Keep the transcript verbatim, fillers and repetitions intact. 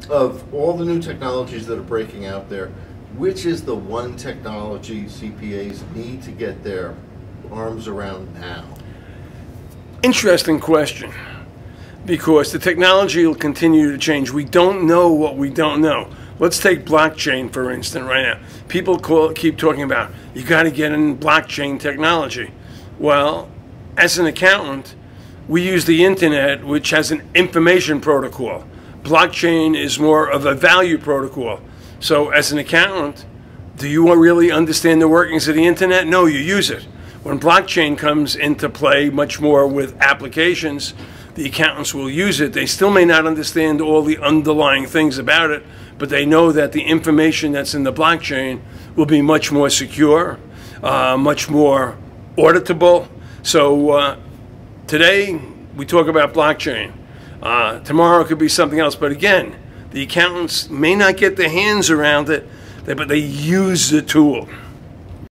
of all the new technologies that are breaking out there, which is the one technology C P As need to get their arms around now? Interesting question, because the technology will continue to change. We don't know what we don't know. Let's take blockchain, for instance, right now. People call, keep talking about, you got to get in blockchain technology. Well, as an accountant, we use the internet, which has an information protocol. Blockchain is more of a value protocol. So as an accountant, do you really understand the workings of the internet? No, you use it. When blockchain comes into play much more with applications, the accountants will use it. They still may not understand all the underlying things about it, but they know that the information that's in the blockchain will be much more secure, uh, much more auditable. So uh, today we talk about blockchain. Uh, tomorrow it could be something else. But again, the accountants may not get their hands around it, but they use the tool.